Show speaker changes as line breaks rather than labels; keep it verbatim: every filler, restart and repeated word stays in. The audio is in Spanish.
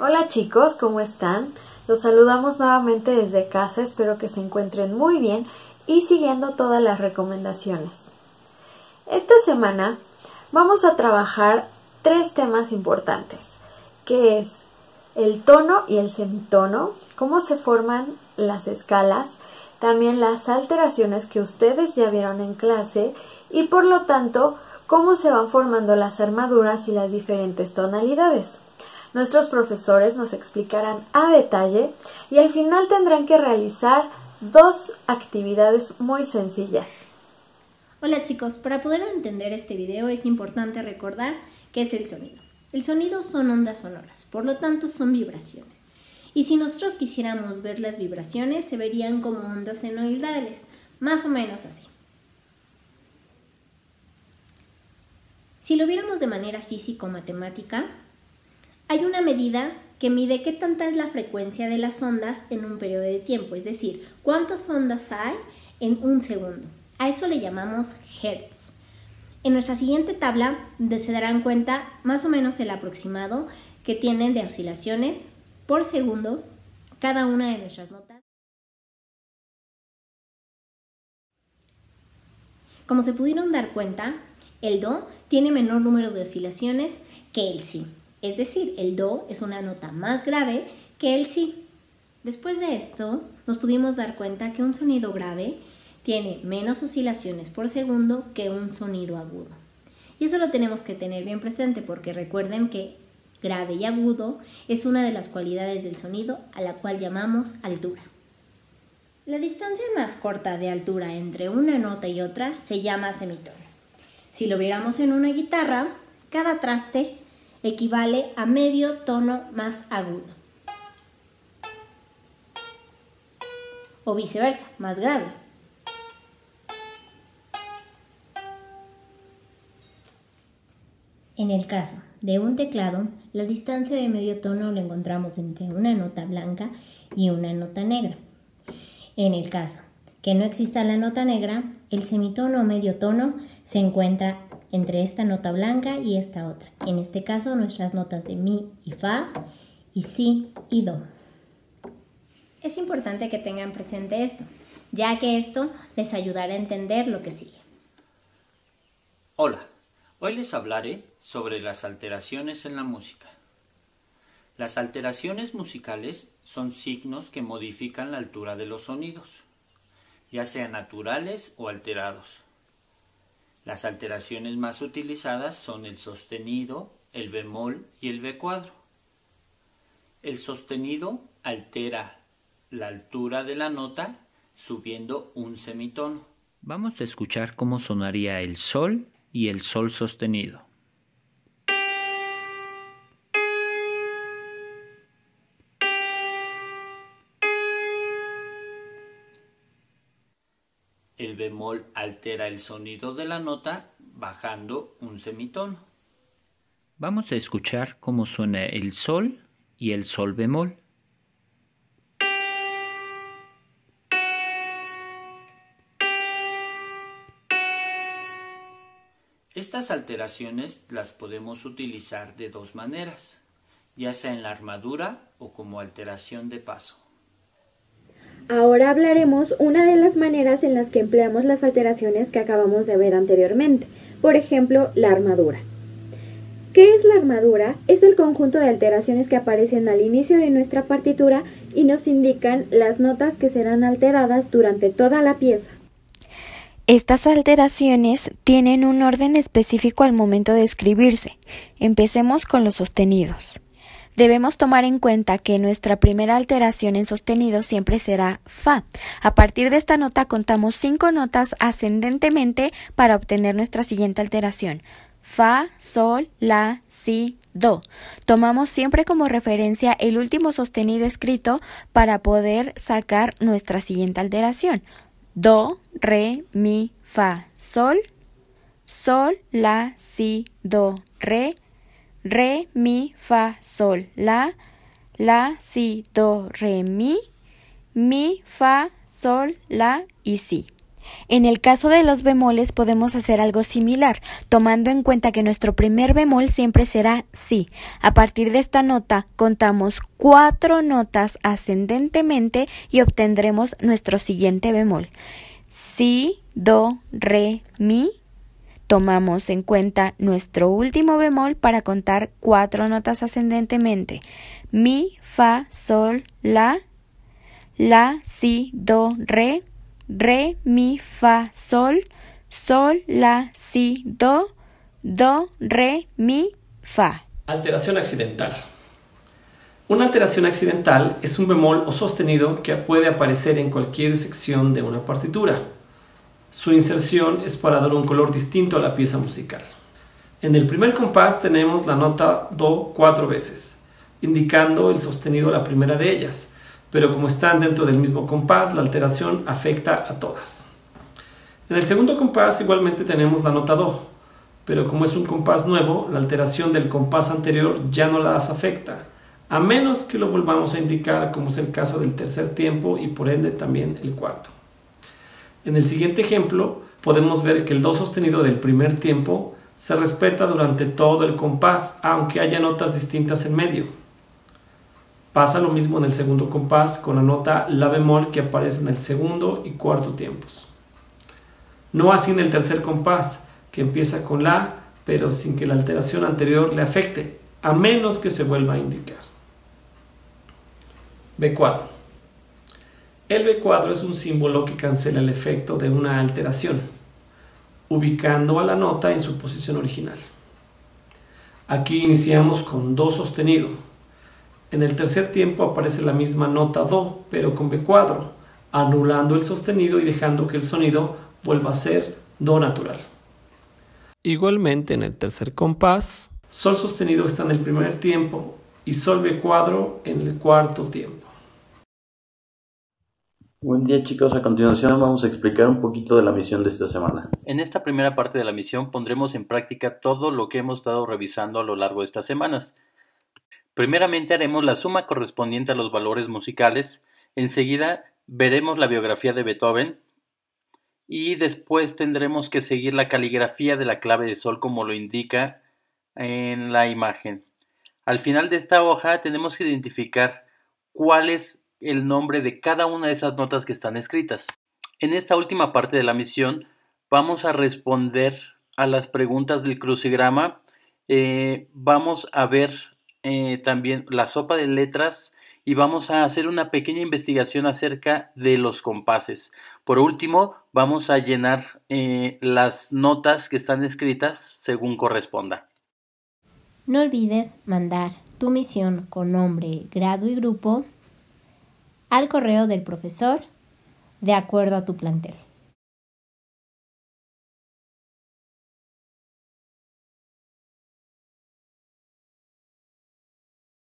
Hola chicos, ¿cómo están? Los saludamos nuevamente desde casa, espero que se encuentren muy bien y siguiendo todas las recomendaciones. Esta semana vamos a trabajar tres temas importantes, que es el tono y el semitono, cómo se forman las escalas, también las alteraciones que ustedes ya vieron en clase y por lo tanto cómo se van formando las armaduras y las diferentes tonalidades. Nuestros profesores nos explicarán a detalle y al final tendrán que realizar dos actividades muy sencillas.
Hola chicos, para poder entender este video es importante recordar qué es el sonido. El sonido son ondas sonoras, por lo tanto son vibraciones. Y si nosotros quisiéramos ver las vibraciones, se verían como ondas senoidales, más o menos así. Si lo viéramos de manera físico-matemática, hay una medida que mide qué tanta es la frecuencia de las ondas en un periodo de tiempo, es decir, cuántas ondas hay en un segundo. A eso le llamamos hertz. En nuestra siguiente tabla se darán cuenta más o menos el aproximado que tienen de oscilaciones por segundo cada una de nuestras notas. Como se pudieron dar cuenta, el do tiene menor número de oscilaciones que el si. Es decir, el do es una nota más grave que el si. Después de esto, nos pudimos dar cuenta que un sonido grave tiene menos oscilaciones por segundo que un sonido agudo. Y eso lo tenemos que tener bien presente porque recuerden que grave y agudo es una de las cualidades del sonido a la cual llamamos altura. La distancia más corta de altura entre una nota y otra se llama semitono. Si lo viéramos en una guitarra, cada traste equivale a medio tono más agudo. O viceversa, más grave. En el caso de un teclado, la distancia de medio tono la encontramos entre una nota blanca y una nota negra. En el caso que no exista la nota negra, el semitono o medio tono se encuentra entre esta nota blanca y esta otra. En este caso, nuestras notas de mi y fa, y si y do. Es importante que tengan presente esto, ya que esto les ayudará a entender lo que sigue.
Hola, hoy les hablaré sobre las alteraciones en la música. Las alteraciones musicales son signos que modifican la altura de los sonidos, ya sean naturales o alterados. Las alteraciones más utilizadas son el sostenido, el bemol y el be cuadro. El sostenido altera la altura de la nota subiendo un semitono. Vamos a escuchar cómo sonaría el sol y el sol sostenido. El bemol altera el sonido de la nota bajando un semitono. Vamos a escuchar cómo suena el sol y el sol bemol. Estas alteraciones las podemos utilizar de dos maneras, ya sea en la armadura o como alteración de paso.
Ahora hablaremos una de las maneras en las que empleamos las alteraciones que acabamos de ver anteriormente, por ejemplo, la armadura. ¿Qué es la armadura? Es el conjunto de alteraciones que aparecen al inicio de nuestra partitura y nos indican las notas que serán alteradas durante toda la pieza.
Estas alteraciones tienen un orden específico al momento de escribirse. Empecemos con los sostenidos. Debemos tomar en cuenta que nuestra primera alteración en sostenido siempre será fa. A partir de esta nota contamos cinco notas ascendentemente para obtener nuestra siguiente alteración. Fa, sol, la, si, do. Tomamos siempre como referencia el último sostenido escrito para poder sacar nuestra siguiente alteración. Do, re, mi, fa, sol, sol, la, si, do, re, re, mi, fa, sol, la, la, si, do, re, mi, mi, fa, sol, la y si. En el caso de los bemoles podemos hacer algo similar, tomando en cuenta que nuestro primer bemol siempre será si. A partir de esta nota contamos cuatro notas ascendentemente y obtendremos nuestro siguiente bemol. Si, do, re, mi. Tomamos en cuenta nuestro último bemol para contar cuatro notas ascendentemente. Mi, fa, sol, la, la, si, do, re, re, mi, fa, sol, sol, la, si, do, do, re, mi, fa.
Alteración accidental. Una alteración accidental es un bemol o sostenido que puede aparecer en cualquier sección de una partitura. Su inserción es para dar un color distinto a la pieza musical. En el primer compás tenemos la nota do cuatro veces, indicando el sostenido a la primera de ellas, pero como están dentro del mismo compás, la alteración afecta a todas. En el segundo compás igualmente tenemos la nota do, pero como es un compás nuevo, la alteración del compás anterior ya no las afecta, a menos que lo volvamos a indicar, como es el caso del tercer tiempo y por ende también el cuarto. En el siguiente ejemplo podemos ver que el do sostenido del primer tiempo se respeta durante todo el compás, aunque haya notas distintas en medio. Pasa lo mismo en el segundo compás con la nota la bemol que aparece en el segundo y cuarto tiempos. No así en el tercer compás, que empieza con la, pero sin que la alteración anterior le afecte, a menos que se vuelva a indicar. be cuadro. El be cuadro es un símbolo que cancela el efecto de una alteración, ubicando a la nota en su posición original. Aquí iniciamos con do sostenido. En el tercer tiempo aparece la misma nota do, pero con be cuadro, anulando el sostenido y dejando que el sonido vuelva a ser do natural. Igualmente en el tercer compás, sol sostenido está en el primer tiempo y sol be cuadro en el cuarto tiempo.
Buen día, chicos, a continuación vamos a explicar un poquito de la misión de esta semana.
En esta primera parte de la misión pondremos en práctica todo lo que hemos estado revisando a lo largo de estas semanas. Primeramente haremos la suma correspondiente a los valores musicales, enseguida veremos la biografía de Beethoven y después tendremos que seguir la caligrafía de la clave de sol como lo indica en la imagen. Al final de esta hoja tenemos que identificar cuál es el nombre de cada una de esas notas que están escritas. En esta última parte de la misión vamos a responder a las preguntas del crucigrama, eh, vamos a ver eh, también la sopa de letras y vamos a hacer una pequeña investigación acerca de los compases. Por último, vamos a llenar eh, las notas que están escritas según corresponda.
No olvides mandar tu misión con nombre, grado y grupo al correo del profesor de acuerdo a tu plantel.